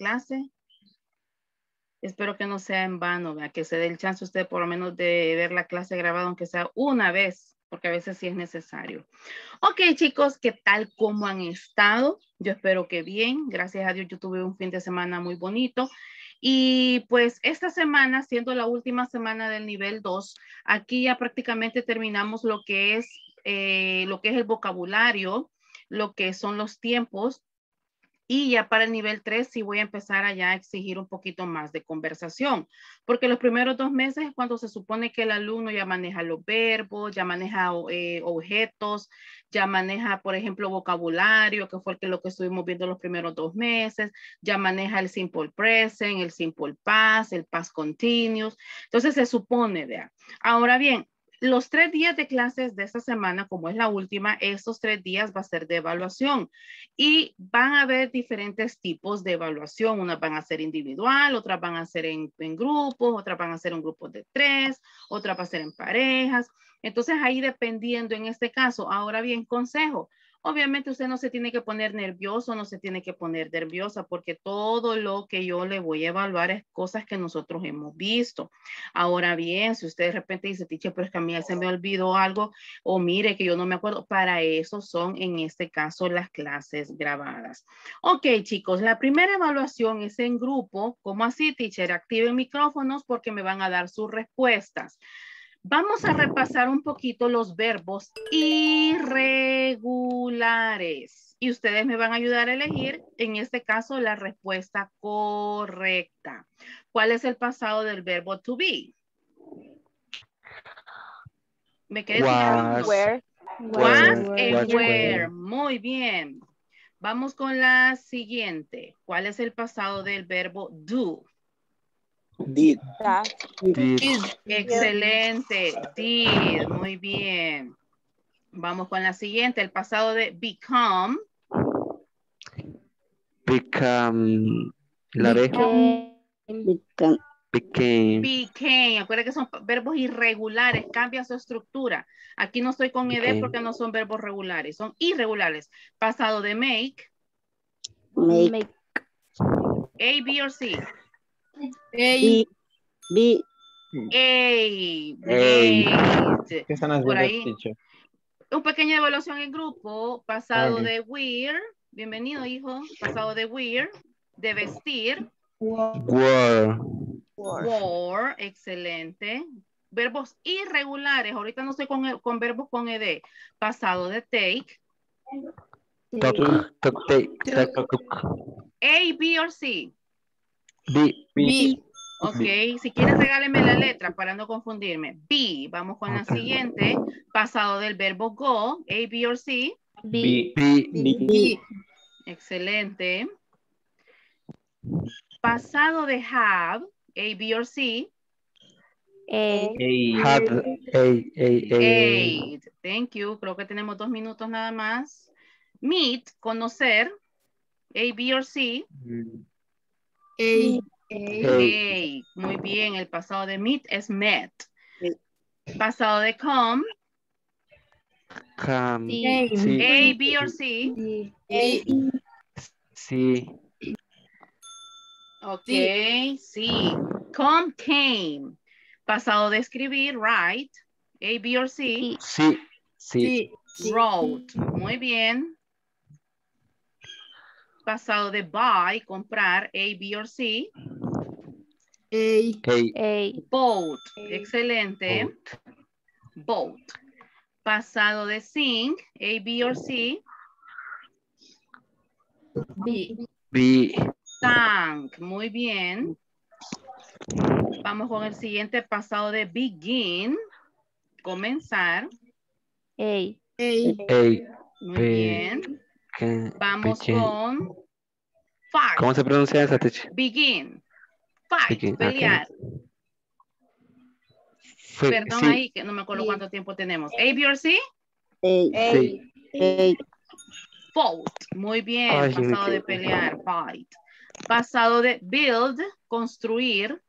clase. Espero que no sea en vano, ¿verdad? Que se dé el chance usted por lo menos de ver la clase grabada, aunque sea una vez, porque a veces sí es necesario. Ok, chicos, ¿qué tal? ¿Cómo han estado? Yo espero que bien. Gracias a Dios yo tuve un fin de semana muy bonito. Y pues esta semana, siendo la última semana del nivel 2, aquí ya prácticamente terminamos lo que es el vocabulario, lo que son los tiempos. Y ya para el nivel 3 sí voy a empezar allá a exigir un poquito más de conversación, porque los primeros 2 meses es cuando se supone que el alumno ya maneja los verbos, ya maneja objetos, ya maneja, por ejemplo, vocabulario, que fue lo que estuvimos viendo los primeros 2 meses, ya maneja el simple present, el simple past, el past continuous. Entonces se supone, vea. Ahora bien, los 3 días de clases de esta semana, como es la última, estos 3 días va a ser de evaluación y van a haber diferentes tipos de evaluación. Unas van a ser individual, otras van a ser en grupos, otras van a ser en grupos de 3, otras van a ser en parejas. Entonces ahí dependiendo en este caso. Ahora bien, consejo. Obviamente usted no se tiene que poner nervioso, no se tiene que poner nerviosa porque todo lo que yo le voy a evaluar es cosas que nosotros hemos visto. Ahora bien, si usted de repente dice, teacher, pero es que a mí se me olvidó algo o mire que yo no me acuerdo, para eso son en este caso las clases grabadas. Ok, chicos, la primera evaluación es en grupo. ¿Cómo así, teacher? Activen micrófonos porque me van a dar sus respuestas. Vamos a repasar un poquito los verbos irregulares y ustedes me van a ayudar a elegir, en este caso, la respuesta correcta. ¿Cuál es el pasado del verbo to be? Me quedé sin alumnos. Was and were. Muy bien. Vamos con la siguiente. ¿Cuál es el pasado del verbo do? Did. Excelente. Did. Muy bien. Vamos con la siguiente. El pasado de become. Become. Became. Acuérdense que son verbos irregulares. Cambia su estructura. Aquí no estoy con ed porque no son verbos regulares. Son irregulares. Pasado de make. A, B o C. B. B. Made. ¿Qué están Por haciendo, ahí. teacher? Un pequeña evaluación en grupo. Pasado de wear. Bienvenido, hijo. Pasado de wear. De vestir. Were. Wore. Excelente. Verbos irregulares. Ahorita no estoy con verbos con ed. Pasado de take. A, B o C. B. Ok, si quieren regálenme la letra para no confundirme. B, vamos con la siguiente. Pasado del verbo go, A, B o C. B. B. Excelente. Pasado de have, A, B o C. Had. Ate. Thank you. Creo que tenemos 2 minutos nada más. Meet, conocer, A, B o C. Hey, muy bien. El pasado de meet es met. Pasado de come. Come. A, B o C. Sí. Ok, sí. Come, came. Pasado de escribir, write. A, B o C. Sí. Wrote. Muy bien. Pasado de buy, comprar. A, B o C. Bought. Excelente. Bought. Pasado de sing, A, B o C. B. Sang. Muy bien. Vamos con el siguiente pasado de begin. Comenzar. Muy bien. Vamos con fight. ¿Cómo se pronuncia esa, teacher? Begin. Fight. Begin, Pelear. Perdón sí. ahí, que no me acuerdo cuánto tiempo tenemos. A, B o C. Sí. Fought. Muy bien. Ay, Pasado de pelear. Fight. Pasado de build. Construir.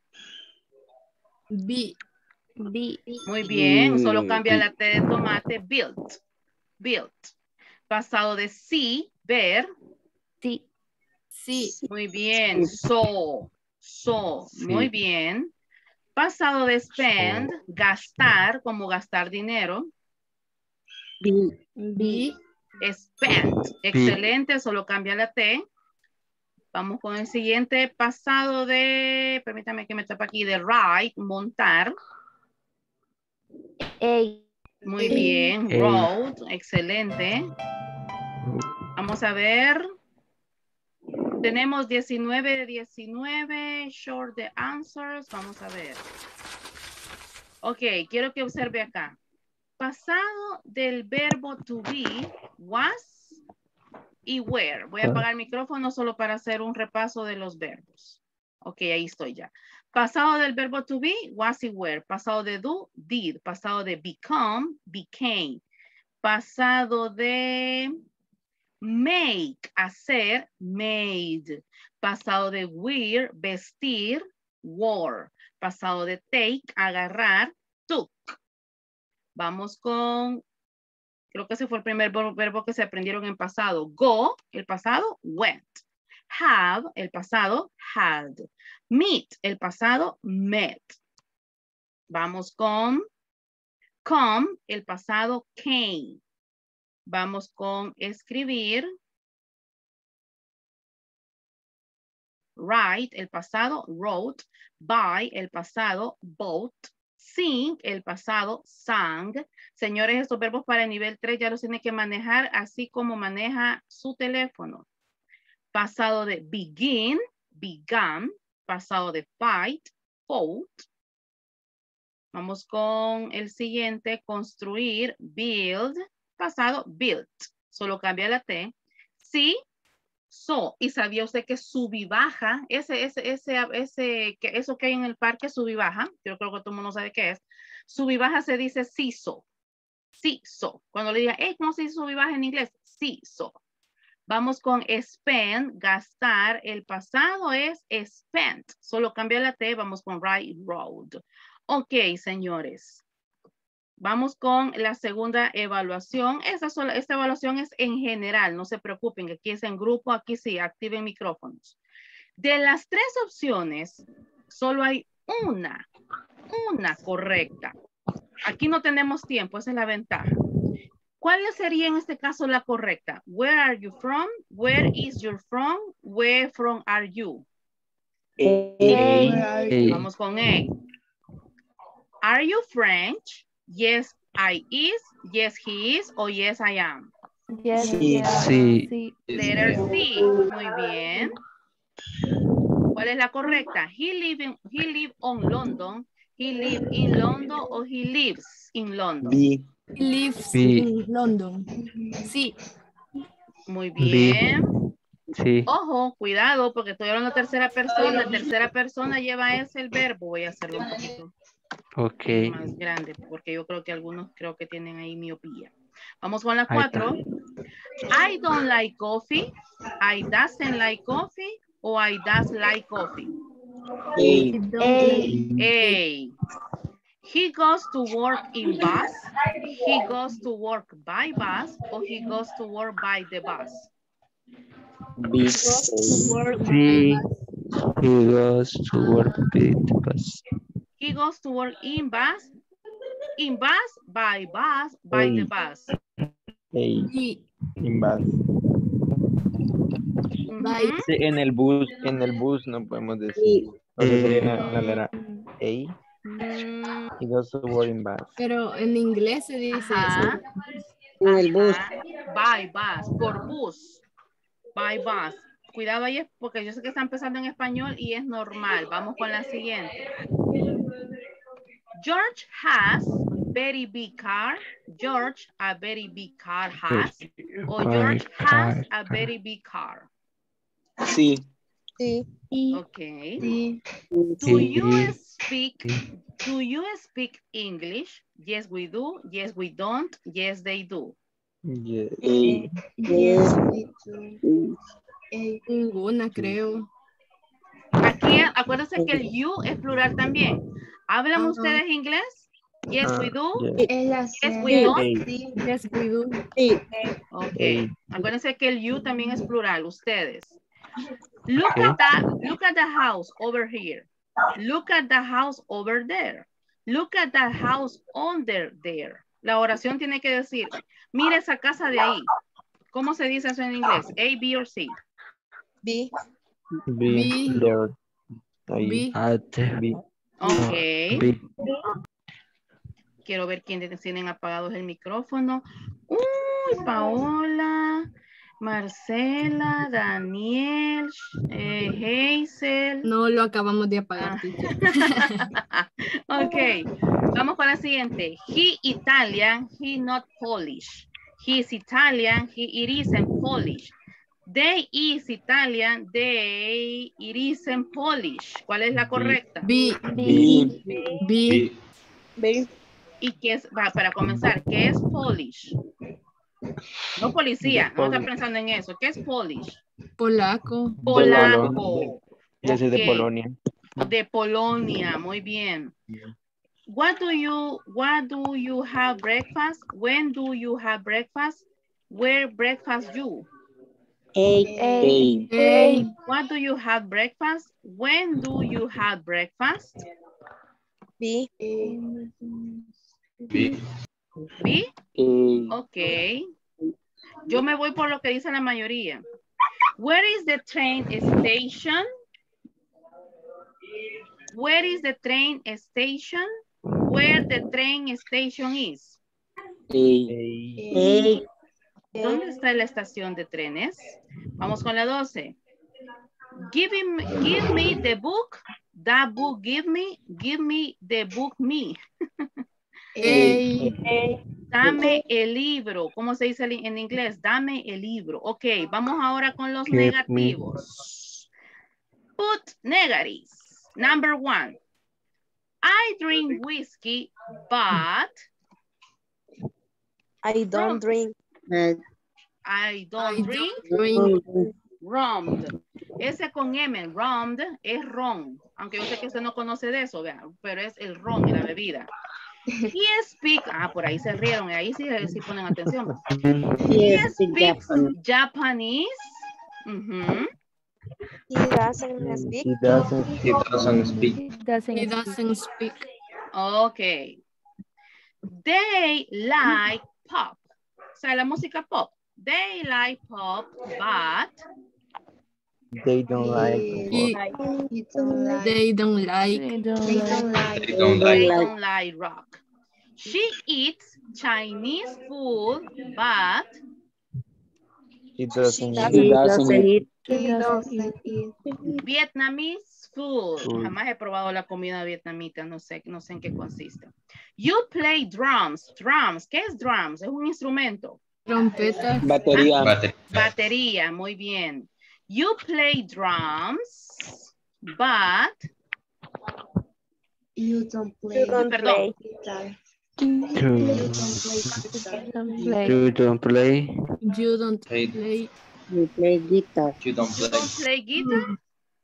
Muy bien. Solo cambia la T de tomate. Built. Pasado de see. Ver. Sí. Muy bien. So. Sí. Muy bien. Pasado de spend, gastar, como gastar dinero. Be. Spent. Excelente, solo cambia la T. Vamos con el siguiente. Pasado de, permítame que me tapa aquí, de ride, montar. Muy bien. Road, excelente. Vamos a ver. Tenemos 19 de 19. Short the answers. Vamos a ver. Ok, quiero que observe acá. Pasado del verbo to be, was y were. Voy a apagar el micrófono solo para hacer un repaso de los verbos. Ok, ahí estoy ya. Pasado del verbo to be, was y were. Pasado de do, did. Pasado de become, became. Pasado de make, hacer, made. Pasado de wear, vestir, wore. Pasado de take, agarrar, took. Vamos con, creo que ese fue el primer verbo que se aprendieron en pasado. Go, el pasado, went. Have, el pasado, had. Meet, el pasado, met. Vamos con come, el pasado, came. Vamos con escribir. Write, el pasado, wrote. Buy, el pasado, bought. Sing, el pasado, sang. Señores, estos verbos para el nivel 3 ya los tiene que manejar así como maneja su teléfono. Pasado de begin, began. Pasado de fight, fought. Vamos con el siguiente, construir, build. Pasado, built. Solo cambia la T. Sí, so. ¿Y sabía usted que sub y baja, eso que hay en el parque, sub y baja, yo creo que todo el mundo sabe qué es. Sub y baja se dice sí, so. Sí, so. Cuando le diga, ¿cómo se dice sub y baja en inglés? Sí, so. Vamos con spend, gastar. El pasado es spent. Solo cambia la T, vamos con right, road. Ok, señores. Vamos con la segunda evaluación. Esta evaluación es en general, no se preocupen, aquí es en grupo, aquí sí, activen micrófonos. De las 3 opciones, solo hay una correcta. Aquí no tenemos tiempo, esa es la ventaja. ¿Cuál sería en este caso la correcta? Where are you from? Where is your from? Where from are you? Vamos con A. Are you French? Yes, I is. Yes, he is. O yes, I am. Sí. Letter C. Muy bien. ¿Cuál es la correcta? He live on London. He live in London o he lives in London. He lives in London. Sí. Muy bien. Sí. Ojo, cuidado, porque estoy hablando tercera persona. Tercera persona lleva ese el verbo. Voy a hacerlo un poquito más grande, porque yo creo que algunos tienen ahí miopía. Vamos con la 4. I don't like coffee. I doesn't like coffee. O I does like coffee. A. He goes to work in bus. He goes to work by bus. Or he goes to work by the bus. Sí. He goes to work with the bus. He goes to work in bus, by the bus. In bus. Sí, en el bus no podemos decir. La letra A. He goes to work in bus. Pero en inglés se dice Ajá. en el bus. By bus, por bus. By bus. Cuidado ahí porque yo sé que está empezando en español y es normal. Vamos con la siguiente. George has very big car. George a very big car has. O George has a very big car. Sí. Okay. Sí. Do you speak English? Yes, we do. Yes, we don't. Yes, they do. Yes. Ninguna, creo. Aquí, acuérdense que el you es plural también. ¿Hablan ustedes inglés? Yes, we do. Yes, we don't. Yes, we do. Ok. Acuérdense que el you también es plural, ustedes. Look at the house over here. Look at the house over there. Look at the house under there. La oración tiene que decir, mira esa casa de ahí. ¿Cómo se dice eso en inglés? A, B, or C? B. B. There. Ahí. B. Ok. B. Quiero ver quiénes tienen apagados el micrófono. Uy, Paola, Marcela, Daniel, Hazel. No lo acabamos de apagar. Ok, vamos con la siguiente. He Italian, he not Polish. He is Italian, it isn't Polish. They is Italian, it isn't Polish. ¿Cuál es la correcta? B. B. B. B. ¿Y qué es? Para comenzar, ¿qué es Polish? No policía, no está pensando en eso. ¿Qué es Polish? Polaco. Polaco. Ya sé de Ok. Polonia. De Polonia, muy bien. What do you have breakfast? When do you have breakfast? Where breakfast you? A. What do you have breakfast? When do you have breakfast? B. ¿B? Ok. Yo me voy por lo que dice la mayoría. Where is the train station? Where is the train station? Where the train station is? ¿Dónde está la estación de trenes? Vamos con la 12. Give me the book. That book give me the book me. Dame el libro. ¿Cómo se dice en inglés? Dame el libro. Ok, vamos ahora con los Give negativos. Put negatives. Number 1. I drink whiskey, but I don't drink. I don't drink rum. Ese con M, rum, es ron. Aunque yo sé que usted no conoce de eso, vean, pero es el ron, la bebida. He speaks, por ahí se rieron, ahí sí ponen atención. He speaks Japanese. He doesn't speak. He doesn't He doesn't speak. Ok. They like pop. O sea, la música pop. They like pop, but they don't like They don't like rock. She eats Chinese food, but he doesn't eat. Vietnamese food. Jamás he probado la comida vietnamita, no sé en qué consiste. You play drums. Drums, ¿qué es drums? Es un instrumento. Trompeta. Batería, muy bien. You play drums, but You don't play. Perdón. You don't play. You don't play. You play guitar. You don't play guitar?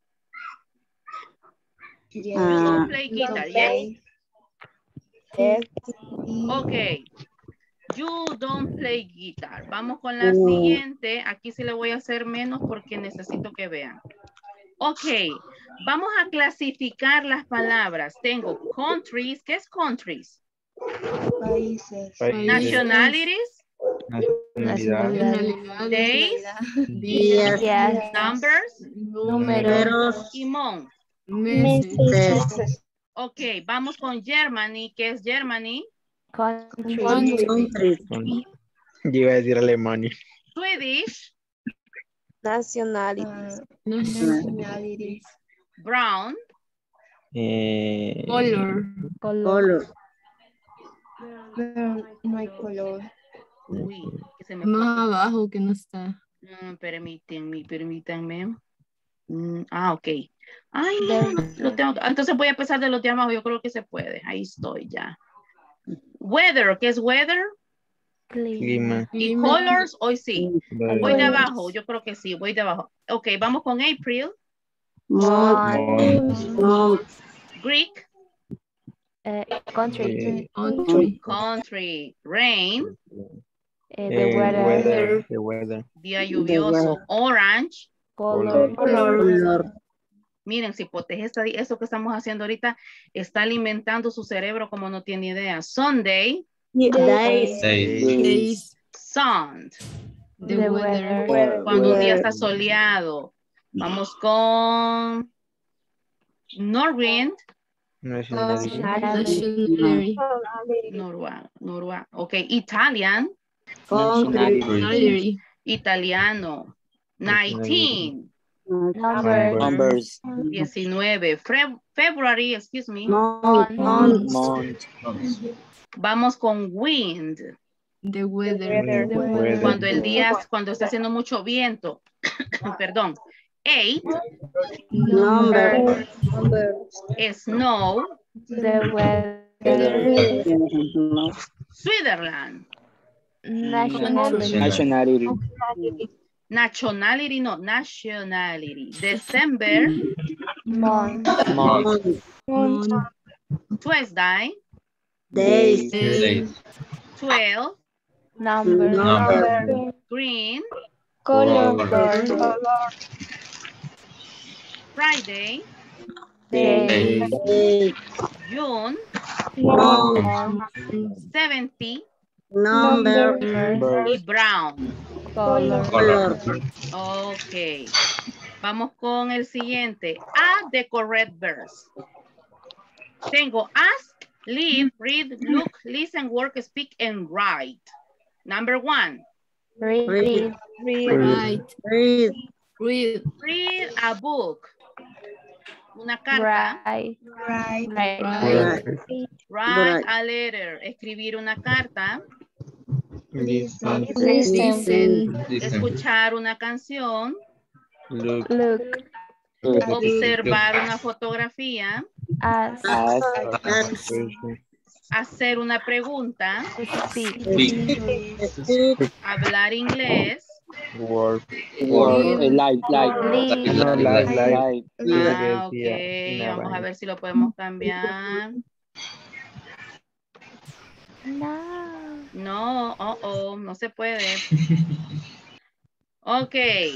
You Ah, don't play guitar, yes? Yes. Ok. You don't play guitar. Vamos con la siguiente. Aquí sí le voy a hacer menos porque necesito que vean. Ok. Vamos a clasificar las palabras. Tengo countries. ¿Qué es countries? Países. Nationalities. nacionalidad, Days. Días. Numbers. Números. Y months. Meses. Ok. Vamos con Germany. ¿Qué es Germany? Country. yo iba a decir Alemania. Swedish. Nationalities. Nationalities. Brown. Color. Color. No hay color. Uy, que se me Más abajo que no está. Permítanme. Ok. Ay, no, lo tengo. Entonces voy a empezar de los de abajo. Yo creo que se puede. Ahí estoy ya. Weather, ¿qué es weather? Clima. ¿Y colors? Hoy sí. Verde. Voy de abajo. Yo creo que sí. Voy de abajo. Ok, vamos con April. Greek. Country. Country. Rain. The weather. Día lluvioso. Orange. Color. Miren, cipotes, eso que estamos haciendo ahorita está alimentando su cerebro como no tiene idea. Sunday. Days. Days. Sun. The weather. Cuando un día está soleado. Vamos con Norwind. Nationality. Norwa. Ok, Italian. Nationality. Italiano. 19. Numbers. 19. February, excuse me. Month. Vamos con wind. The weather. Cuando está haciendo mucho viento. Perdón. 8. Number. Snow. The weather. Switzerland. Nationality. Nationality. December. Month. Tuesday. Days. 12. Number. Green. Color. Friday. Day. June. 70. Number. Y brown. Color. Ok. Vamos con el siguiente. Add the correct verse. Tengo ask, live, read, look, listen, work, speak, and write. Number 1. Read. Right. Read. Read. Read a book. Una carta. Write a letter. Escribir una carta. Listen. Escuchar una canción. Look. Observar una fotografía. Ask. Hacer una pregunta. Speak. Hablar inglés. Work. Live. Ok. Vamos a ver si lo podemos cambiar. No, no se puede. Ok.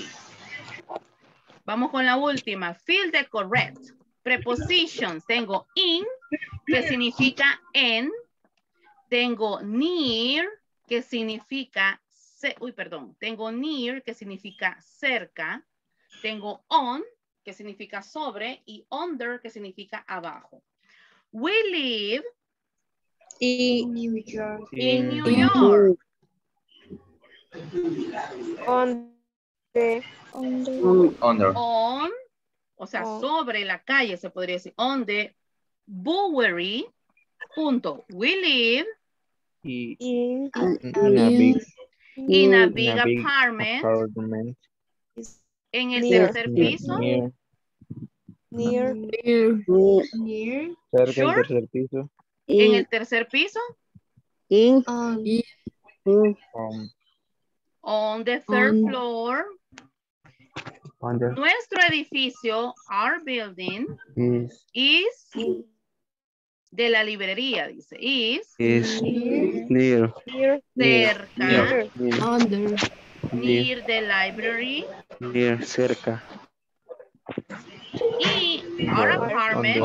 Vamos con la última. Fill the correct. Prepositions. Tengo in, que significa en. Tengo near, que significa... Tengo near, que significa cerca. Tengo on, que significa sobre. Y under, que significa abajo. We live In New York. in New York. On, o sea, sobre la calle se podría decir. On the Bowery. Punto. We live In a big apartment. En el tercer piso. Near. Cerca Sure. del tercer piso. En el tercer piso. On the third floor. Nuestro edificio, our building, is de la librería, dice. Is Near. cerca. Under. Near the library. Near. Cerca. Y our apartment.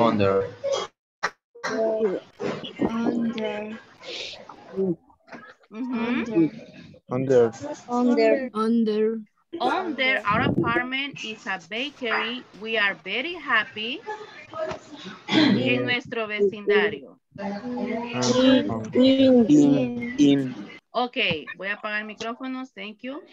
Under our apartment is a bakery. We are very happy. En nuestro vecindario. Ok, voy a apagar micrófonos. Thank you.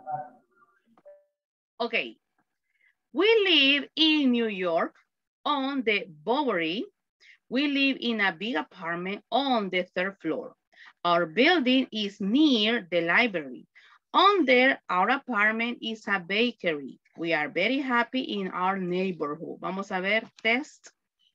Ok. We live in New York on the Bowery. We live in a big apartment on the third floor. Our building is near the library. Under our apartment is a bakery. We are very happy in our neighborhood. Vamos a ver test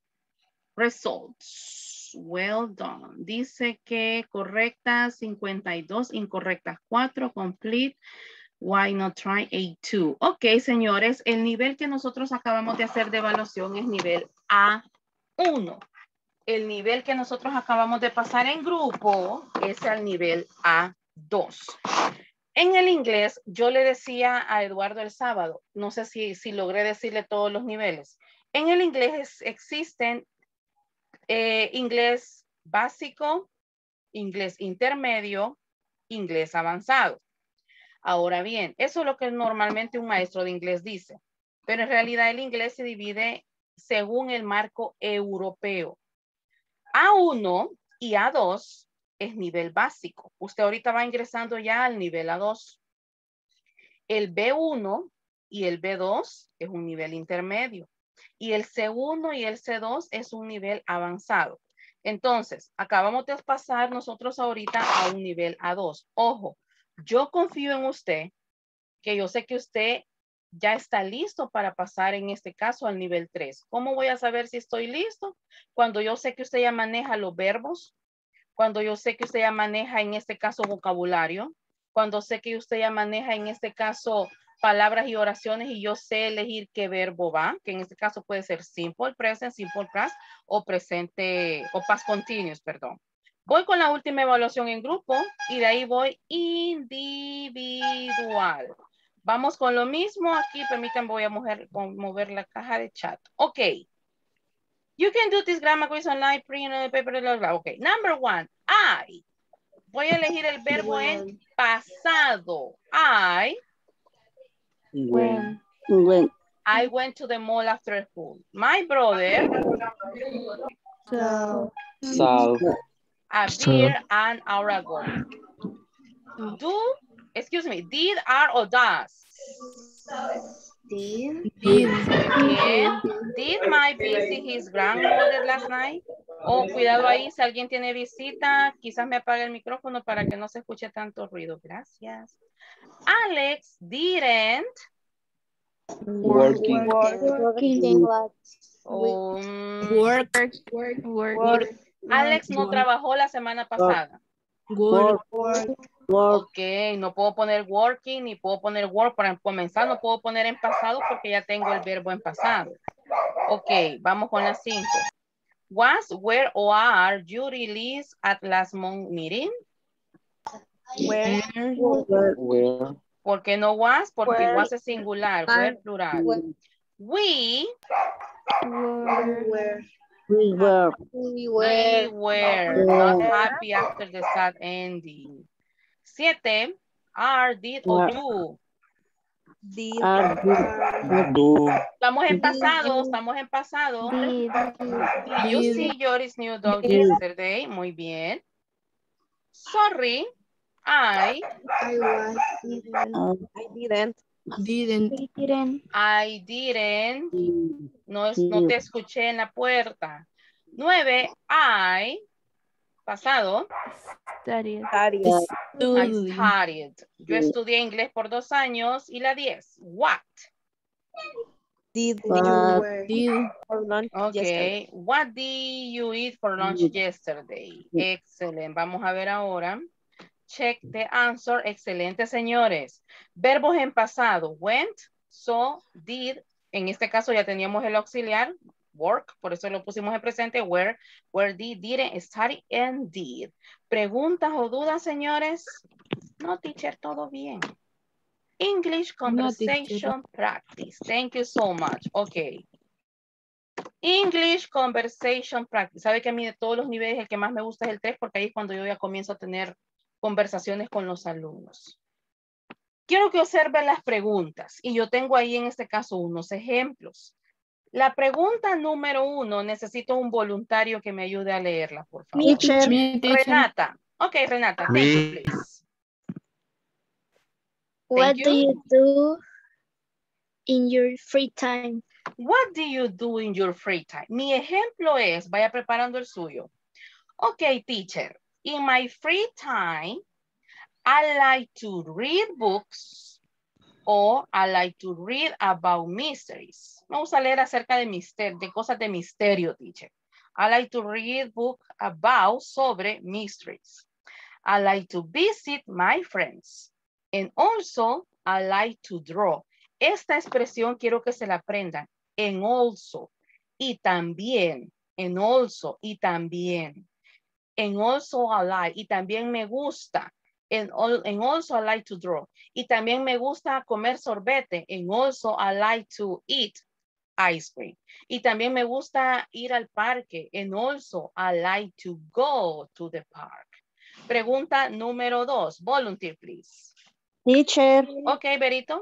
results. Well done. Dice que correctas 52, incorrectas 4, complete. Why not try A2? Ok, señores, el nivel que nosotros acabamos de hacer de evaluación es nivel A1. El nivel que nosotros acabamos de pasar en grupo es el nivel A2. En el inglés, yo le decía a Eduardo el sábado, no sé si logré decirle todos los niveles. En el inglés existen inglés básico, inglés intermedio, inglés avanzado. Ahora bien, eso es lo que normalmente un maestro de inglés dice, pero en realidad el inglés se divide según el marco europeo. A1 y A2 es nivel básico. Usted ahorita va ingresando ya al nivel A2. El B1 y el B2 es un nivel intermedio. Y el C1 y el C2 es un nivel avanzado. Entonces, acabamos de pasar nosotros ahorita a un nivel A2. Ojo, yo confío en usted, que yo sé que usted ya está listo para pasar en este caso al nivel 3. ¿Cómo voy a saber si estoy listo? Cuando yo sé que usted ya maneja los verbos, cuando yo sé que usted ya maneja en este caso vocabulario, cuando sé que usted ya maneja en este caso palabras y oraciones y yo sé elegir qué verbo va, que en este caso puede ser simple present, simple past o presente o past continuous, perdón. Voy con la última evaluación en grupo y de ahí voy individual. Vamos con lo mismo. Aquí permítanme, voy a mover la caja de chat. Ok. You can do this grammar quiz online, print on the paper, blah, blah. Ok. Number 1, I. Voy a elegir el verbo en pasado. When. I went to the mall after school. My brother So. appeared an hour ago. Did, are, or does? Did. Bien. Did Mike visit his grandmother last night? Oh, cuidado ahí, si alguien tiene visita, quizás me apague el micrófono para que no se escuche tanto ruido. Gracias. Alex didn't Working. Work. Alex no trabajó la semana pasada. Work. Ok, no puedo poner working ni puedo poner work para comenzar. No puedo poner en pasado porque ya tengo el verbo en pasado. Ok, vamos con las 5. Was, where, or are you released at last month meeting? Where. ¿Por qué no was? Porque was es singular, where plural. We were not happy after the sad ending. 7. Are, did, or do. Did. Do. Estamos en pasado. Did you see Jory's new dog yesterday? Muy bien. Sorry, I didn't. No te escuché en la puerta. 9. I, pasado. Studied. I studied. Yo estudié inglés por 2 años. Y la 10. What? Did you for lunch yesterday? Ok. What did you eat for lunch yesterday? Excelente. Vamos a ver ahora. Check the answer. Excelente, señores. Verbos en pasado. Went, saw, did. En este caso ya teníamos el auxiliar. Work, por eso lo pusimos en presente. Where did, didn't, study, and did. ¿Preguntas o dudas, señores? No, teacher, todo bien. English conversation practice. Thank you so much. Ok. English conversation practice. Sabe que a mí de todos los niveles el que más me gusta es el 3 porque ahí es cuando yo ya comienzo a tener conversaciones con los alumnos. Quiero que observen las preguntas y yo tengo ahí en este caso unos ejemplos. La pregunta número 1, necesito un voluntario que me ayude a leerla, por favor. Renata. Ok, Renata, thank you, please. What do you do in your free time? What do you do in your free time? Mi ejemplo es, vaya preparando el suyo. Ok, teacher. In my free time, I like to read books or I like to read about mysteries. Vamos a leer acerca de cosas de misterio, teacher. I like to read books about, sobre mysteries. I like to visit my friends. And also, I like to draw. Esta expresión quiero que se la aprendan. En also. Y también. En also. Y también. En also I like. Y también me gusta. And also I like to draw. Y también me gusta comer sorbete. And also I like to eat ice cream. Y también me gusta ir al parque. And also I like to go to the park. Pregunta número 2. Volunteer, please. Teacher, Ok, Berito.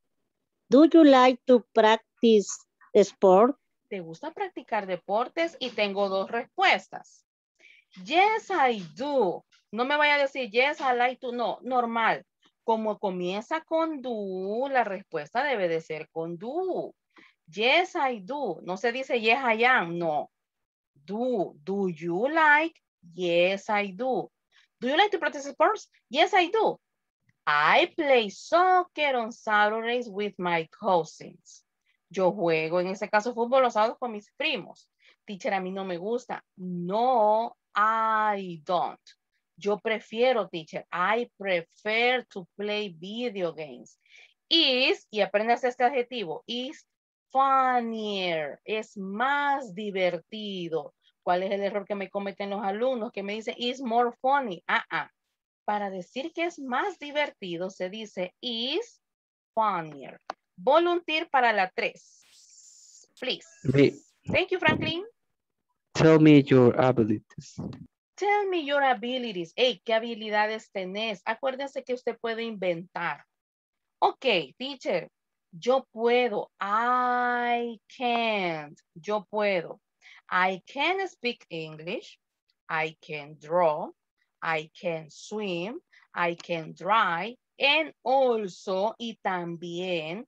do you like to practice sport? ¿Te gusta practicar deportes? Y tengo 2 respuestas. Yes, I do. No me vaya a decir yes, I like to. No, normal. Como comienza con do, la respuesta debe de ser con do. Yes, I do. No se dice yes, I am. No. Do. Do you like? Yes, I do. Do you like to practice sports? Yes, I do. I play soccer on Saturdays with my cousins. Yo juego, en este caso, fútbol los sábados con mis primos. Teacher, a mí no me gusta. No, I don't. Yo prefiero, teacher. I prefer to play video games. Is, y aprendas este adjetivo, is funnier. Es más divertido. ¿Cuál es el error que me cometen los alumnos? Que me dicen, is more funny. Para decir que es más divertido, se dice is funnier. Volunteer para la 3. Please. Me, Thank you, Franklin. tell me your abilities. Tell me your abilities. Hey, ¿qué habilidades tenés? Acuérdense que usted puede inventar. Ok, teacher. Yo puedo. I can't. Yo puedo. I can speak English. I can draw. I can swim. I can drive. And also, y también,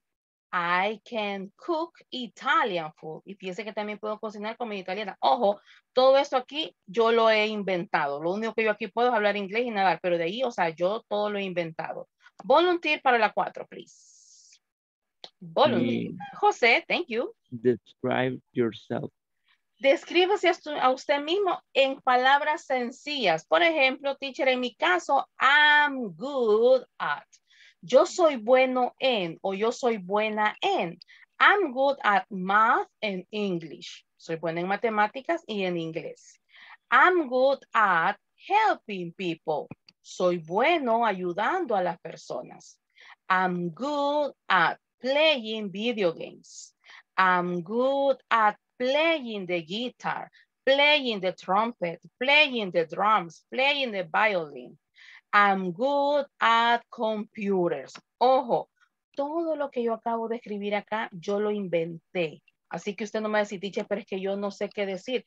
I can cook Italian food. Y fíjense que también puedo cocinar comida italiana. Ojo, todo esto aquí yo lo he inventado. Lo único que yo aquí puedo es hablar inglés y nadar, pero de ahí, o sea, yo todo lo he inventado. Volunteer para la 4, please. Volunteer. José, thank you. Describe yourself. Descríbase a usted mismo en palabras sencillas. Por ejemplo, teacher, en mi caso, I'm good at. Yo soy bueno en o yo soy buena en. I'm good at math and English. Soy buena en matemáticas y en inglés. I'm good at helping people. Soy bueno ayudando a las personas. I'm good at playing video games. I'm good at playing the guitar, playing the trumpet, playing the drums, playing the violin. I'm good at computers. Ojo, todo lo que yo acabo de escribir acá, yo lo inventé. Así que usted no me va a decir, teacher, pero es que yo no sé qué decir.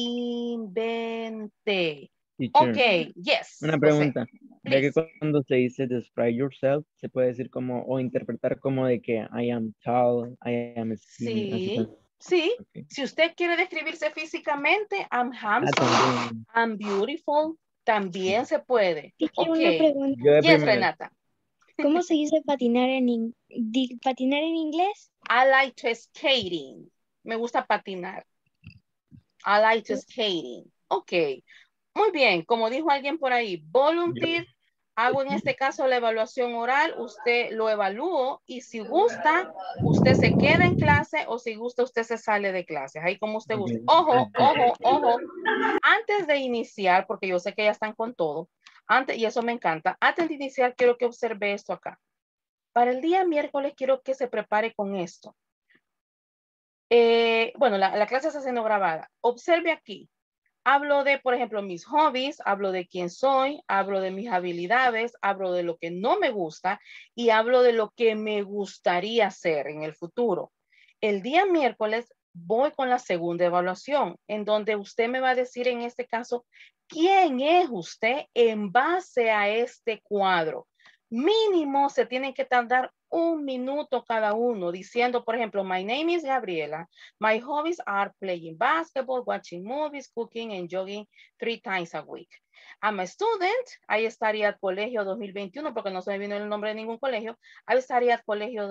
Inventé. Teacher, Ok, yes. una pregunta. Ya que Please. cuando se dice describe yourself, se puede decir como, o interpretar como de que I am tall, I am skinny. Así Sí, como, sí. okay. Si usted quiere describirse físicamente, I'm handsome, También. I'm beautiful, también se puede. Teacher, Ok. una pregunta. Yo de Yes, primero. Renata. ¿Cómo se dice patinar patinar en inglés? I like to skating. Me gusta patinar. I like to skating. Ok. Muy bien. Como dijo alguien por ahí, volunteer. Hago en este caso la evaluación oral. Usted lo evalúo y si gusta, usted se queda en clase o si gusta, usted se sale de clase. Ahí como usted guste. Ojo, ojo, ojo. Antes de iniciar, porque yo sé que ya están con todo, y eso me encanta. Antes de iniciar, quiero que observe esto acá. Para el día miércoles quiero que se prepare con esto. Bueno, la clase está siendo grabada. Observe aquí. Hablo de, por ejemplo, mis hobbies, hablo de quién soy, hablo de mis habilidades, hablo de lo que no me gusta y hablo de lo que me gustaría hacer en el futuro. El día miércoles voy con la segunda evaluación, en donde usted me va a decir en este caso, ¿quién es usted en base a este cuadro? Mínimo se tienen que tardar 1 minuto cada uno diciendo, por ejemplo, my name is Gabriela. My hobbies are playing basketball, watching movies, cooking, and jogging 3 times a week. I'm a student. I study at Colegio 2021 porque no se me vino el nombre de ningún colegio. I study at Colegio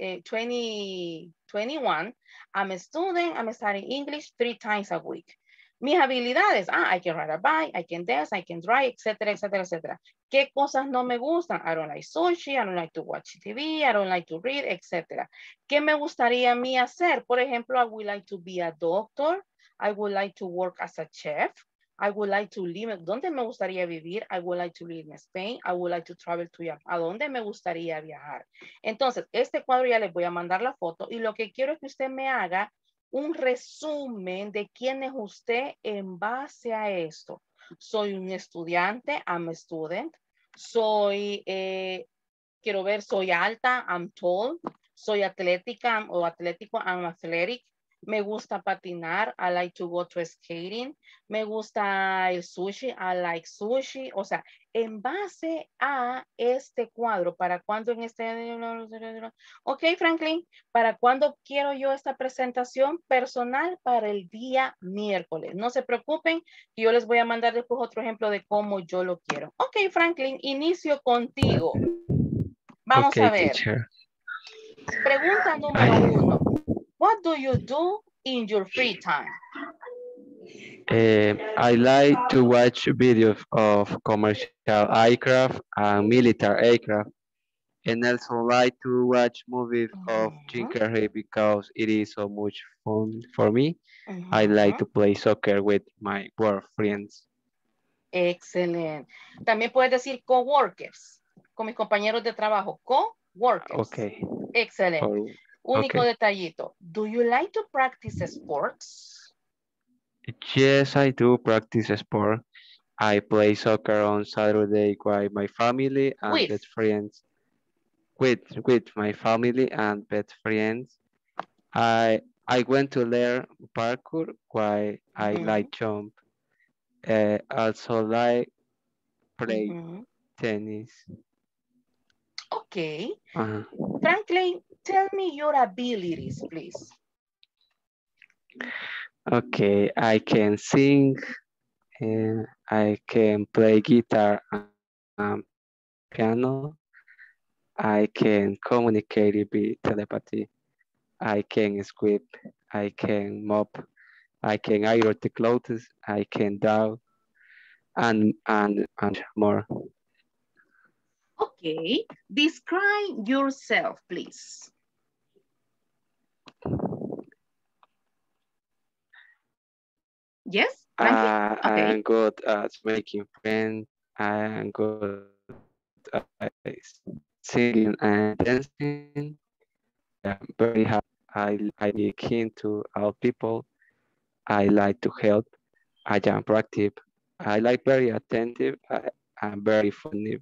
2021. I'm a student. I'm studying English 3 times a week. Mis habilidades, I can ride a bike, I can dance, I can drive, etcétera, etcétera, etcétera. ¿Qué cosas no me gustan? I don't like sushi, I don't like to watch TV, I don't like to read, etcétera. ¿Qué me gustaría a mí hacer? Por ejemplo, I would like to be a doctor, I would like to work as a chef, I would like to live. ¿Dónde me gustaría vivir? I would like to live in Spain. I would like to travel to Japan. ¿A dónde me gustaría viajar? Entonces, este cuadro ya les voy a mandar la foto y lo que quiero es que usted me haga un resumen de quién es usted en base a esto. Soy un estudiante, I'm a student. Soy, quiero ver, soy alta, I'm tall. Soy atlética o atlético, I'm athletic. Me gusta patinar, I like to go to skating. Me gusta el sushi, I like sushi. O sea, en base a este cuadro, ¿para cuándo en este? Ok, Franklin, ¿para cuándo quiero yo esta presentación personal? Para el día miércoles. No se preocupen, yo les voy a mandar después otro ejemplo de cómo yo lo quiero. Ok, Franklin, inicio contigo. Vamos Okay, a ver. teacher. Pregunta número 1. What do you do in your free time? I like to watch videos of commercial aircraft and military aircraft, and also like to watch movies of Jim Carrey because it is so much fun for me. I like to play soccer with my work friends. Excelente. También puedes decir coworkers, con mis compañeros de trabajo, coworkers. Okay. Excelente. Único detallito. Do you like to practice sports? Yes, I do practice sport. I play soccer on Saturday with my family and best friends. With my family and best friends. I went to learn parkour while I like jump. Also like play tennis. Okay. Franklin, tell me your abilities, please. Okay, I can sing, and I can play guitar and piano. I can communicate with telepathy. I can sweep. I can mop. I can iron the clothes. I can draw, and more. Okay. Describe yourself, please. Yes? I am good at making friends. I am good at singing and dancing. I'm very happy. I be keen to all people. I like to help. I am proactive. I like very attentive. I'm very funny.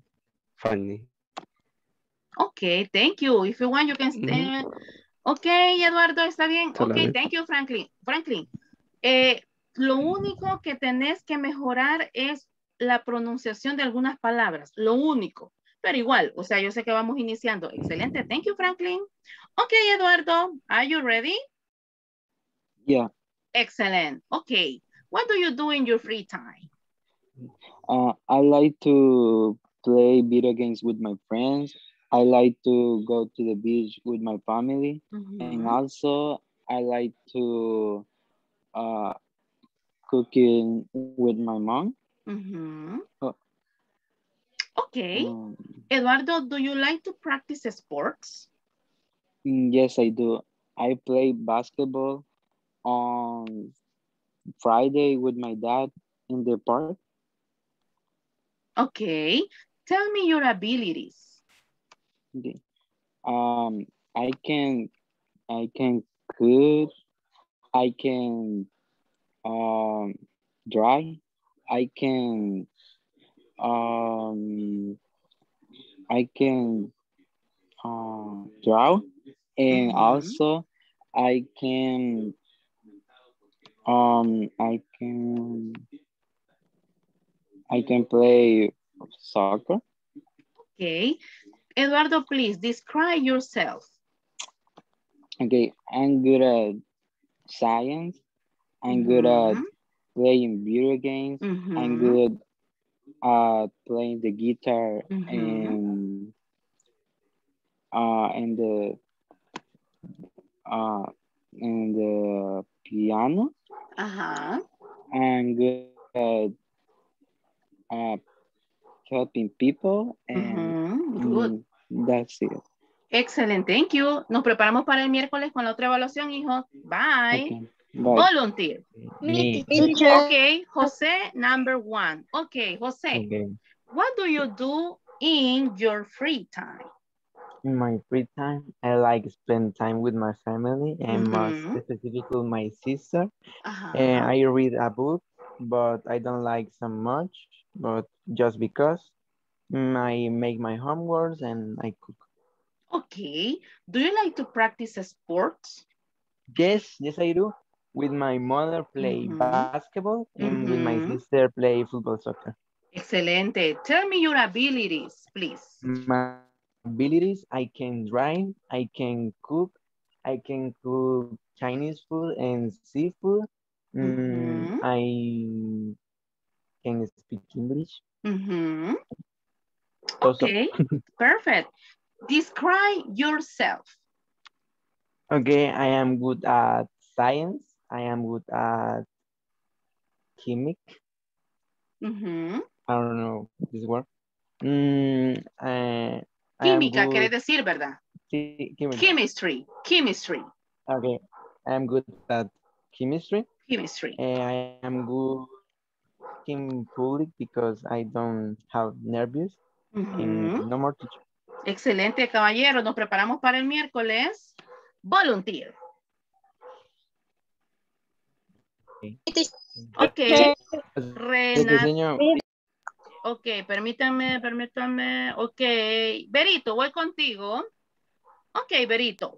Okay, thank you. If you want, you can stay. Okay, Eduardo, está bien. Okay, thank you, Franklin. Franklin, lo único que tenés que mejorar es la pronunciación de algunas palabras. Lo único. Pero igual, o sea, yo sé que vamos iniciando. Excelente. Thank you, Franklin. Okay, Eduardo, are you ready? Yeah. Excellent. Okay. What do you do in your free time? I like to play video games with my friends. I like to go to the beach with my family. And also I like to cooking with my mom. Okay. Eduardo, do you like to practice sports? Yes, I do. I play basketball on Friday with my dad in the park. Okay. Tell me your abilities. Okay. I can cook. I can dry. I can draw, and also I can play soccer. Okay. Eduardo, please describe yourself. Okay, I'm good at science. I'm good at playing video games. I'm good at playing the guitar and the piano. I'm good at helping people, and that's it. Excellent, thank you. Nos preparamos para el miércoles con la otra evaluación, hijo. Bye. Okay. Volunteer. Me. Okay, Jose, number 1. Okay, Jose, Okay. what do you do in your free time? In my free time, I like spend time with my family and more specifically my sister. And I read a book, but I don't like so much, but just because I make my homework and I cook. Okay. Do you like to practice sports? Yes, I do. With my mother play basketball and with my sister play football soccer. Excelente. Tell me your abilities, please. My abilities, I can drive, I can cook Chinese food and seafood. I can speak English. Okay, perfect. Describe yourself. Okay, I am good at science. I am good at chemic. I don't know this word. I am Química, good. querés decir, ¿verdad? Sí, Chemistry. Okay, I am good at chemistry. Chemistry. I am good in public because I don't have nervous. And no more teacher. Excelente, caballero. Nos preparamos para el miércoles. Volunteer. Ok. Renato. Ok, permítanme. Ok. Berito, voy contigo. Ok, Berito.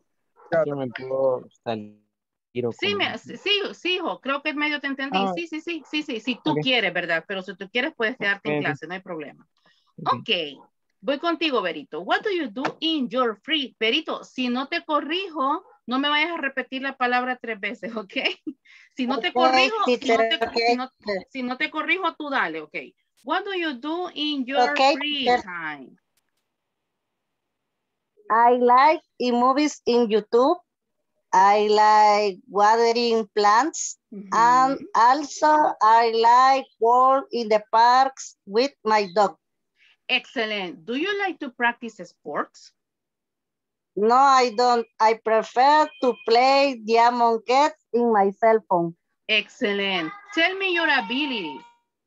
Sí, hijo, creo que medio te entendí. Sí, si tú quieres, ¿verdad? Pero si tú quieres, puedes quedarte en clase, no hay problema. Ok, voy contigo, Berito. What do you do in your free? Berito, si no te corrijo, no me vayas a repetir la palabra 3 veces, ¿ok? Si no te corrijo, si no te corrijo, tú dale, ¿ok? What do you do in your free time? I like movies in YouTube. I like watering plants. And also I like walk in the parks with my dog. Excellent. Do you like to practice sports? No, I don't. I prefer to play Diamond Cat in my cell phone. Excellent. Tell me your abilities.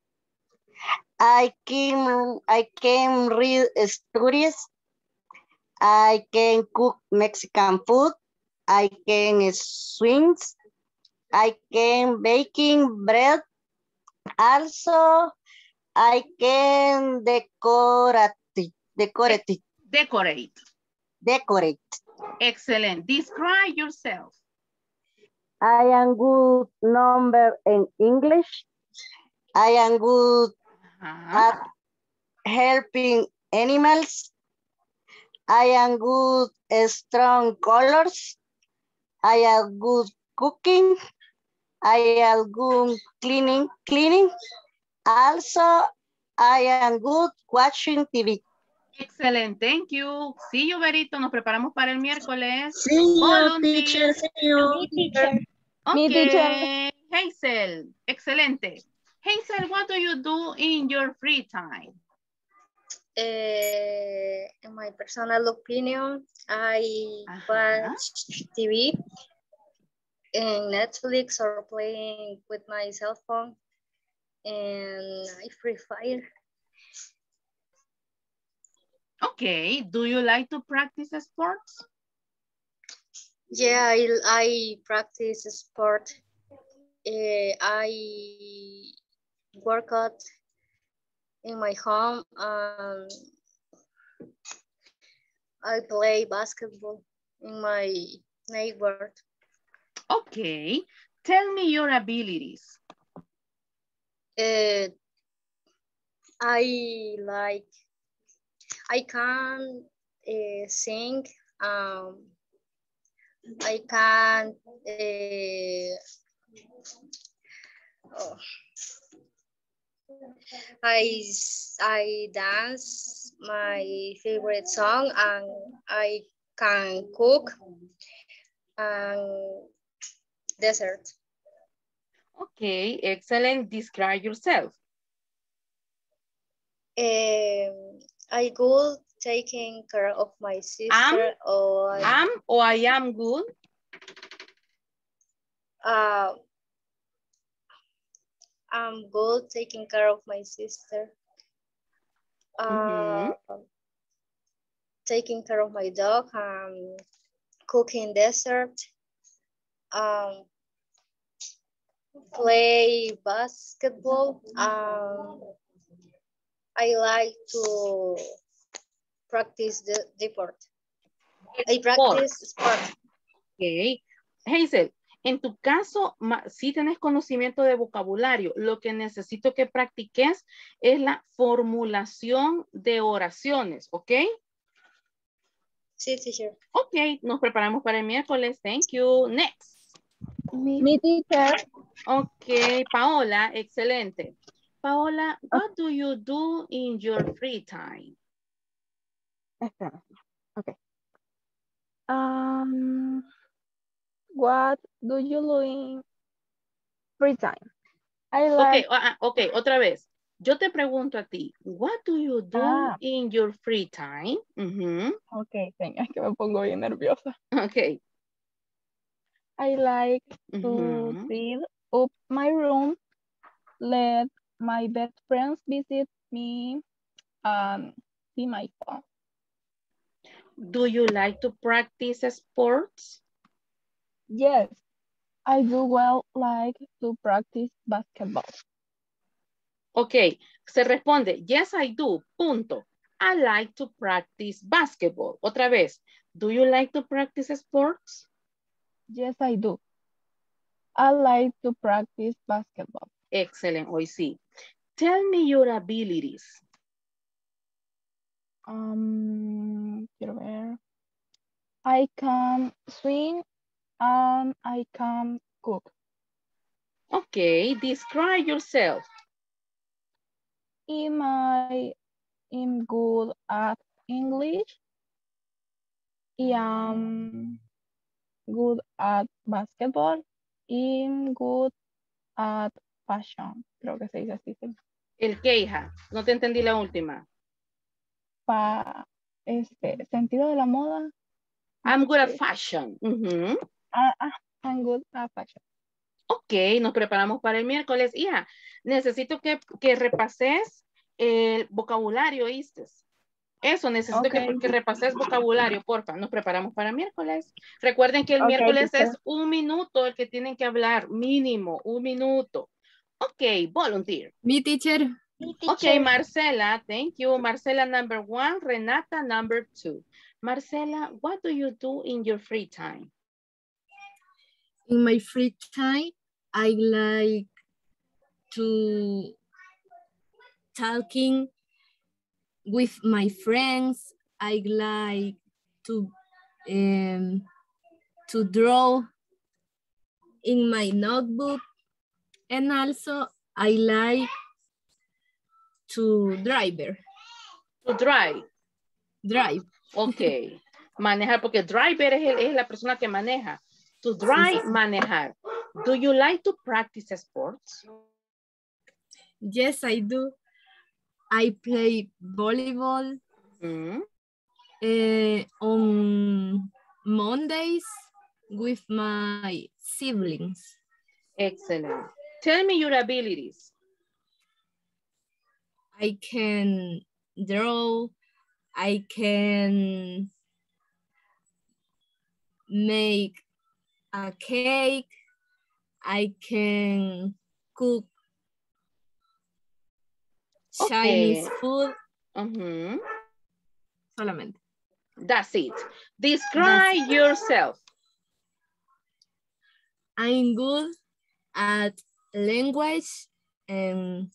I can read stories. I can cook Mexican food. I can swim. I can baking bread. Also, I can decorate. Excellent. Describe yourself. I am good number in English. I am good at helping animals. I am good at strong colors. I am good cooking. I am good cleaning. Also, I am good watching TV. Excelente, thank you. See you, Berito. Nos preparamos para el miércoles. See you, teacher. See you. Okay. Hazel, excelente. Hazel, what do you do in your free time? In my personal opinion, I watch TV and Netflix or playing with my cell phone and I Free Fire. Okay, do you like to practice sports? Yeah, I practice sport. I work out in my home. I play basketball in my neighborhood. Okay, tell me your abilities. I can sing. I can I dance my favorite song and I can cook and dessert. Okay, excellent. Describe yourself. I good taking care of my sister. I am good. I'm good taking care of my sister. Taking care of my dog, cooking dessert, play basketball. I like to practice the sport. I practice sport. Ok. Hazel, en tu caso, sí tienes conocimiento de vocabulario. Lo que necesito que practiques es la formulación de oraciones, ¿ok? Sí, teacher. Ok, nos preparamos para el miércoles. Thank you. Next. Me teacher. Ok, Paola, excelente. Paola, what do you do in your free time? Espera. Okay. What do you do in free time? I like... Okay, otra vez. Yo te pregunto a ti, what do you do in your free time? Ok, es que me pongo bien nerviosa. Ok. I like to clean up my room, let my best friends visit me, and see my phone. Do you like to practice sports? Yes, I do well like to practice basketball. Ok, se responde, yes I do, punto. I like to practice basketball. Otra vez, do you like to practice sports? Yes, I do. I like to practice basketball. Excellent, hoy sí. Tell me your abilities. Quiero ver. I can swim and I can cook. Okay, describe yourself. I'm good at English. I'm good at basketball. I'm good at fashion. Creo que se dice así. ¿Sí? El que, hija, no te entendí la última. Sentido de la moda. I'm good at fashion. I'm good at fashion. Ok, nos preparamos para el miércoles. Hija, necesito que repases el vocabulario, ¿oíste? Eso, necesito que repases vocabulario, porfa. Nos preparamos para miércoles. Recuerden que el miércoles es 1 minuto el que tienen que hablar, mínimo, 1 minuto. Ok, volunteer. Me teacher. Ok, Marcela, thank you. Marcela, number 1, Renata, number 2. Marcela, what do you do in your free time? In my free time, I like to talking with my friends. I like to draw in my notebook, and also I like to drive. To drive. Drive. Ok. Manejar, porque driver es la persona que maneja. To drive, manejar. Do you like to practice sports? Yes, I do. I play volleyball on Mondays with my siblings. Excellent. Tell me your abilities. I can draw. I can make a cake. I can cook Chinese food. Solamente. That's it. Describe yourself. I'm good at language and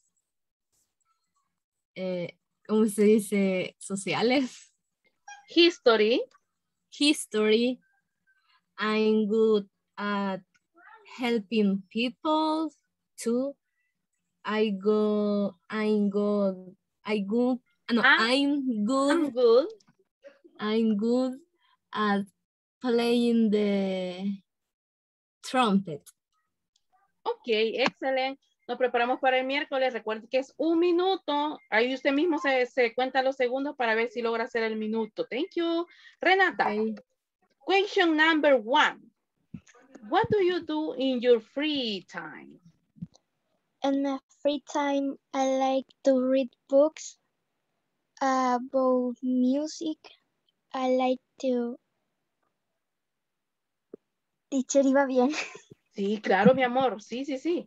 ¿cómo se dice? Sociales. History. History. I'm good at helping people too. I'm good at playing the trumpet. Ok, excelente. Nos preparamos para el miércoles. Recuerden que es 1 minuto. Ahí usted mismo se cuenta los segundos para ver si logra hacer el minuto. Thank you. Renata. Okay. Question number 1. what do you do in your free time? In my free time, I like to read books about music. I like to... Teacher, ¿iba bien? Sí, claro, mi amor. Sí, sí, sí.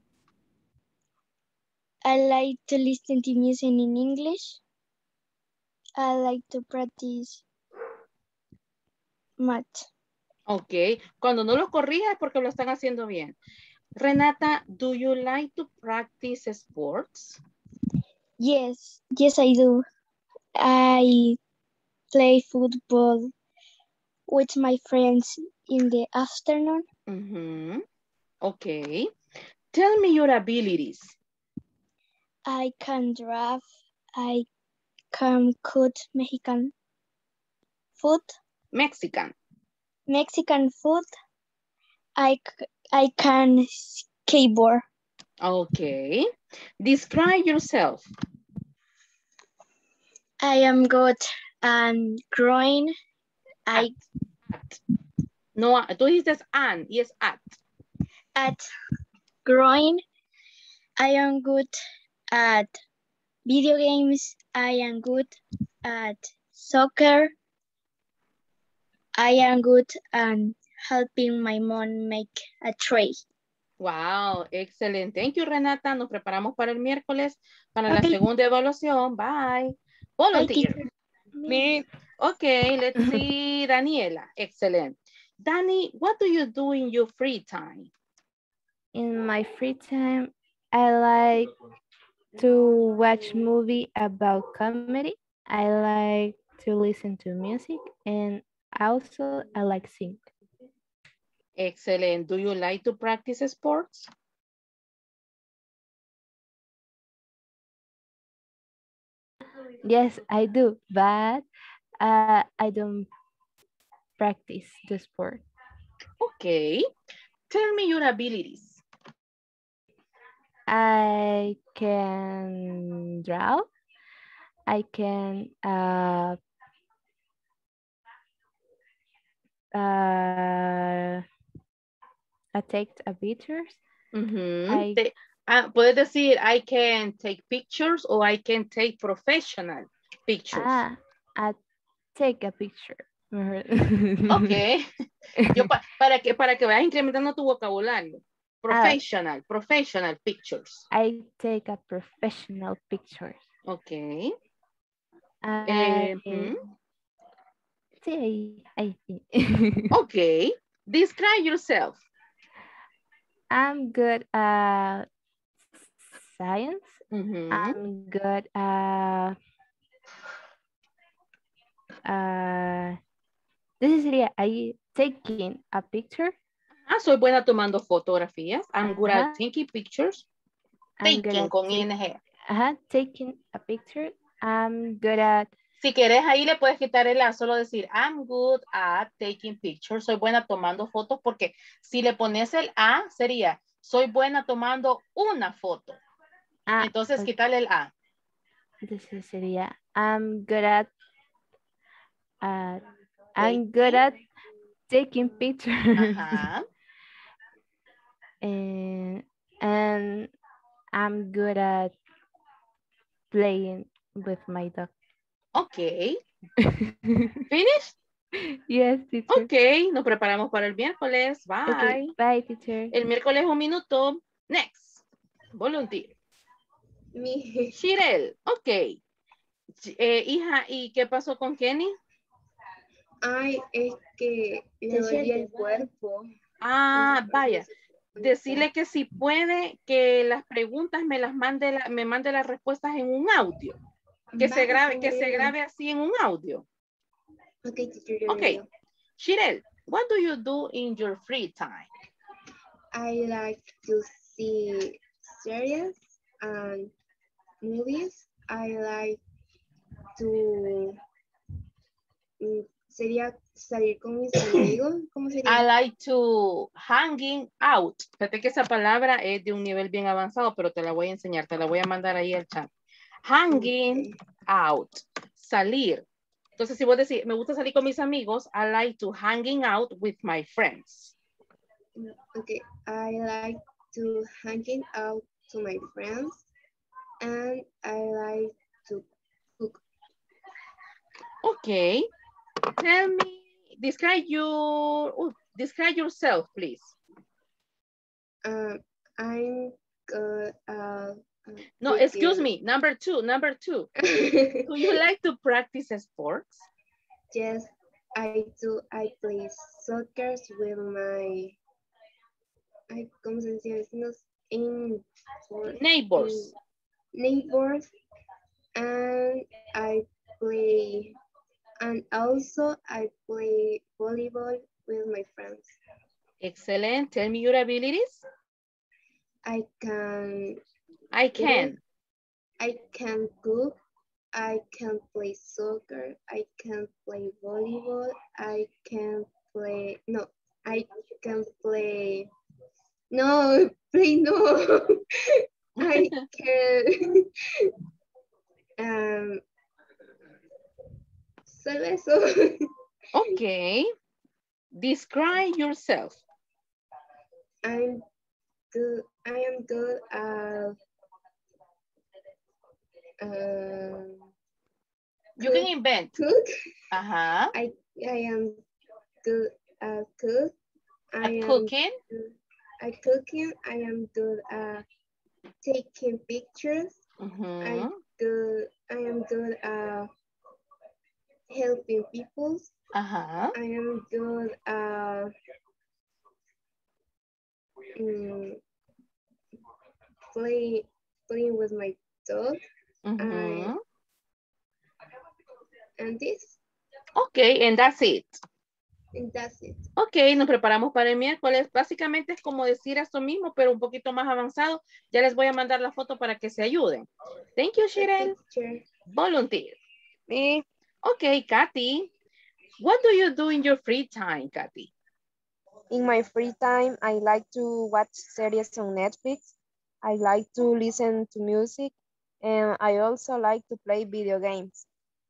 I like to listen to music in English. I like to practice math. Ok. Cuando no lo corrija es porque lo están haciendo bien. Renata, do you like to practice sports? Yes, I do. I play football with my friends in the afternoon. Okay. Tell me your abilities. I can drive. I can cook Mexican food. Mexican food. I can skateboard. Okay. Describe yourself. I am good and growing. At. No, tú dices and, yes, at. At growing, I am good at video games. I am good at soccer. I am good at helping my mom make a tray. Wow, excelente. Thank you, Renata. Nos preparamos para el miércoles para la segunda evaluación. Bye. Volunteer. Me. Okay, let's see. Daniela. Excellent. Dani, what do you do in your free time? In my free time, I like to watch movie about comedy. I like to listen to music, and also I like sing. Excellent. Do you like to practice sports? Yes, I do, but I don't practice the sport. Okay. Tell me your abilities. I can draw. I can take pictures. Puedes decir, I can take pictures or I can take professional pictures. I take a picture. Ok. para que vayas incrementando tu vocabulario. Professional pictures. I take a professional picture. Ok. Sí, Ok. Describe yourself. I'm good at science. I'm good at this sería ahí taking a picture. Soy buena tomando fotografías. I'm good at taking pictures. Taking con ing. Taking a picture. I'm good at. Si quieres ahí le puedes quitar el a, solo decir I'm good at taking pictures. Soy buena tomando fotos porque si le pones el a sería soy buena tomando una foto. Entonces quitarle el a. Entonces sería I'm good at I'm good at taking pictures. and I'm good at playing with my dog. Okay. Finished? Yes, teacher. Okay, nos preparamos para el miércoles. Bye. Okay, bye, teacher. El miércoles 1 minuto. Next. Volunteer. Shirel. Ok. Hija, ¿y qué pasó con Kenny? Ay, es que le dolía el cuerpo. Vaya. Decirle que si puede, que las preguntas me mande las respuestas en un audio. Que se grabe así en un audio. Okay, teacher. Okay. Shirel, what do you do in your free time? I like to see series and movies. I like to sería salir con mis amigos. ¿Cómo sería? I like to hanging out. Fíjate que esa palabra es de un nivel bien avanzado, pero te la voy a enseñar, te la voy a mandar ahí al chat. Hanging out. Salir. Entonces, si vos decís, me gusta salir con mis amigos, I like to hanging out with my friends. Okay, I like to hanging out to my friends, and I like to cook. Okay. Tell me, describe yourself, please. I'm good. No, excuse me. Number two. Do you like to practice sports? Yes, I do. I play soccer with my ¿cómo se dice? Vecinos Neighbors. Neighbors, and I play, and also I play volleyball with my friends. Excellent. Tell me your abilities. I can cook. I can play soccer. I can play volleyball. I can play no. I can play no. Play no. I can. Solo eso. Okay. Describe yourself. I am good at. You can invent. Cook. Uh-huh. I am good at cook. Cooking. I am good at taking pictures. Mm-hmm. I am good at helping people. Uh-huh. I am good at playing with my dog. Mm-hmm. And this. Okay, and that's it. And that's it. Ok, nos preparamos para el miércoles. Básicamente es como decir esto mismo, pero un poquito más avanzado. Ya les voy a mandar la foto para que se ayuden. Thank you, Shiren. Volunteer. Me. Ok, Kathy. What do you do in your free time, Kathy? In my free time, I like to watch series on Netflix. I like to listen to music. And I also like to play video games.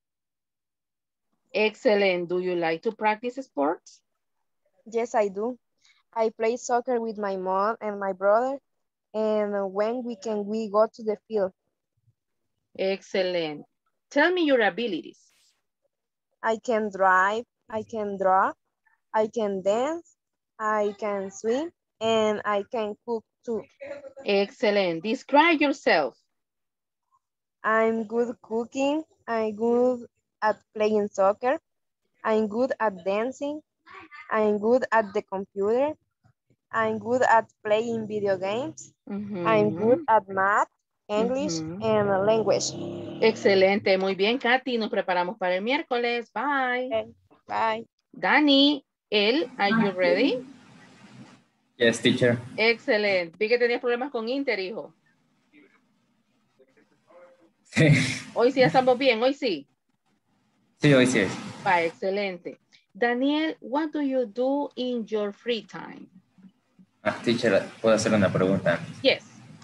Excellent. Do you like to practice sports? Yes, I do. I play soccer with my mom and my brother. And when we go to the field. Excellent. Tell me your abilities. I can drive, I can draw, I can dance, I can swim, and I can cook too. Excellent. Describe yourself. I'm good cooking. I'm good at playing soccer. I'm good at dancing. I'm good at the computer. I'm good at playing video games. I'm good at math, English, and language. Excelente. Muy bien, Katy. Nos preparamos para el miércoles. Bye. Okay. Bye. Dani, are you ready? Yes, teacher. Excelente. Vi que tenías problemas con Inter, hijo. Sí. Hoy sí estamos bien, hoy sí. Sí, hoy sí es. Va, excelente. Daniel, what do you do in your free time? Teacher, ¿puedo hacer una pregunta? Yes.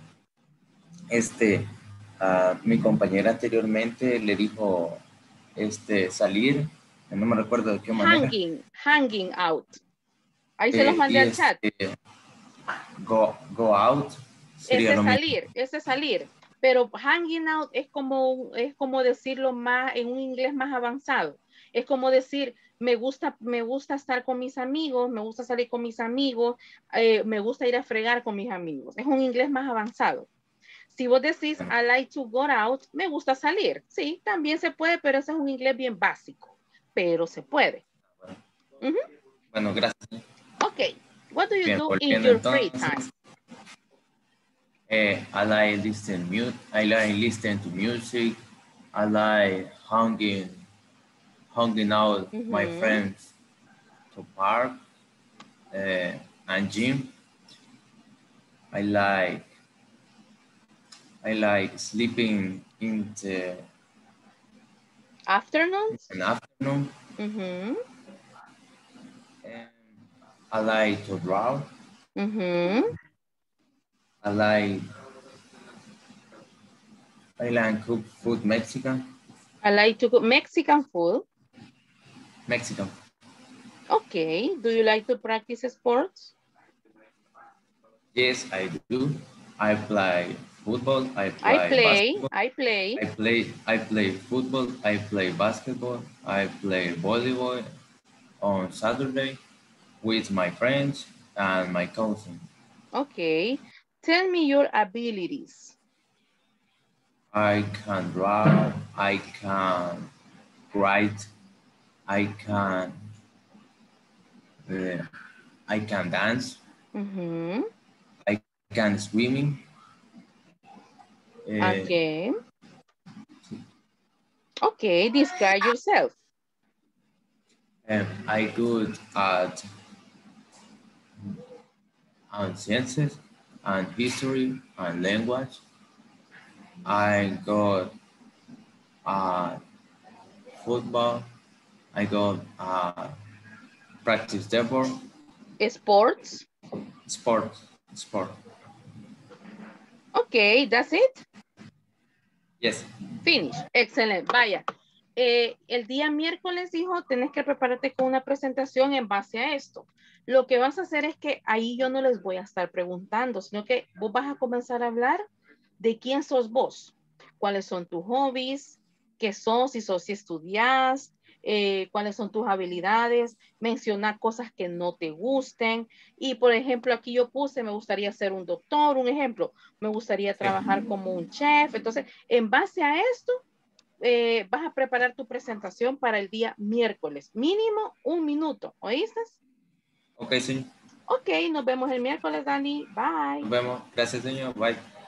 Mi compañera anteriormente le dijo salir, no me recuerdo de qué manera. Hanging out. Ahí se los mandé al chat. Go out. Ese salir. Pero hanging out es como decirlo más en un inglés más avanzado. Es como decir, me gusta estar con mis amigos, me gusta salir con mis amigos, me gusta ir a fregar con mis amigos. Es un inglés más avanzado. Si vos decís, I like to go out, me gusta salir. Sí, también se puede, pero ese es un inglés bien básico. Pero se puede. Bueno, gracias. Ok. What do you do in your free time? I like listening to music. I like hanging out with my friends to park and gym. I like sleeping in the afternoon. And I like to draw. I like cook food Mexican. I like to cook Mexican food. Mexican. Okay. Do you like to practice sports? Yes, I do. I play football. I play basketball. I play football. I play basketball. I play volleyball on Saturday with my friends and my cousin. Okay. Tell me your abilities. I can draw. I can write. I can dance. I can swimming. Okay. Okay, describe yourself. I good at sciences and history and language. I got football. I got practice depot. Sports. Sport. Okay, that's it. Yes. Finish. Excelente. Vaya. El día miércoles, dijo, tenés que prepararte con una presentación en base a esto. Lo que vas a hacer es que ahí yo no les voy a estar preguntando, sino que vos vas a comenzar a hablar de quién sos vos, cuáles son tus hobbies, qué sos, si estudias, cuáles son tus habilidades, mencionar cosas que no te gusten. Y por ejemplo, aquí yo puse, me gustaría ser un doctor, un ejemplo, me gustaría trabajar como un chef. Entonces, en base a esto, vas a preparar tu presentación para el día miércoles. Mínimo 1 minuto, ¿oíste? Ok, señor. Ok, nos vemos el miércoles, Dani. Bye. Nos vemos. Gracias, señor. Bye.